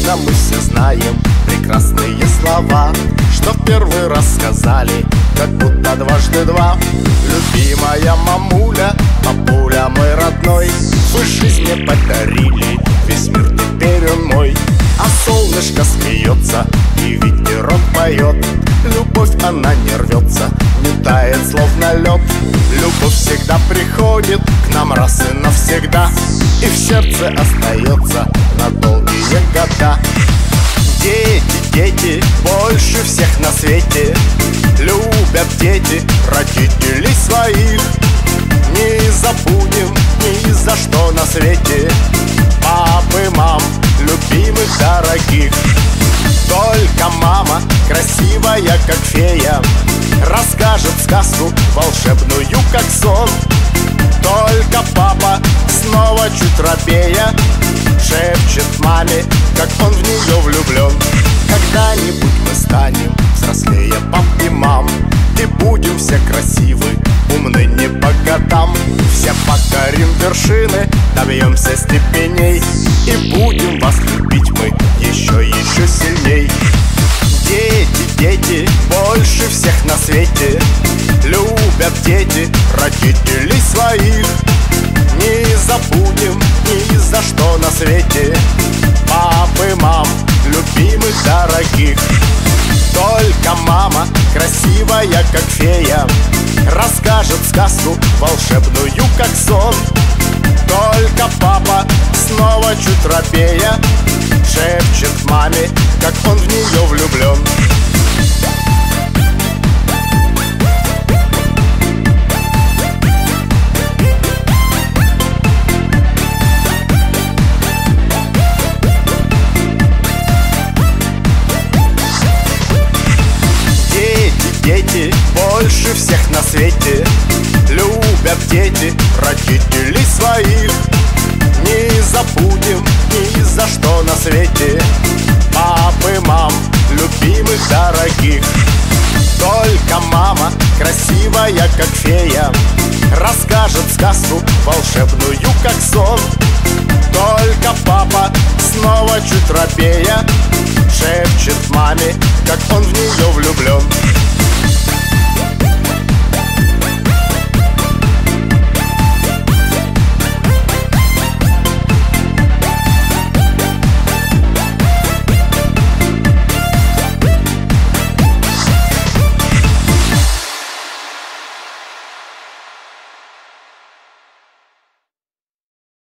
детство мы все знаем прекрасные слова, что в первый раз сказали, как будто дважды два. Любимая мамуля, папуля мой родной, вы жизнь мне подарили, весь мир теперь он мой. А солнышко смеется и ветерок поет, любовь она не рвется, не тает словно лед. Любовь всегда приходит к нам раз и навсегда, и в сердце остается на долгие года. Дети, дети, больше всех на свете любят дети родителей своих. Не забудем ни за что на свете пап и мам, любимых, дорогих. Только мама, красивая как фея, расскажет сказку волшебную, как сон. Только папа, снова чуть робея, шепчет маме, как он в нее влюблен. Когда-нибудь мы станем взрослее пап и мам, и будем все красивы, умны не по годам. Все покорим вершины, добьемся степеней, и будем вас любить мы еще сильней. Дети, дети, больше всех на свете любят дети родителей своих. Не забудем ни за что на свете пап и мам, любимых, дорогих. Только мама, красивая как фея, расскажет сказку волшебную, как сон. Только папа, снова чуть робея, шепчет маме, как он в нее влюблен. Дети, больше всех на свете любят дети родителей своих. Не забудем ни за что на свете пап и мам, любимых, дорогих. Только мама, красивая как фея, расскажет сказку волшебную, как сон. Только папа, снова чуть робея, шепчет маме, как он в нее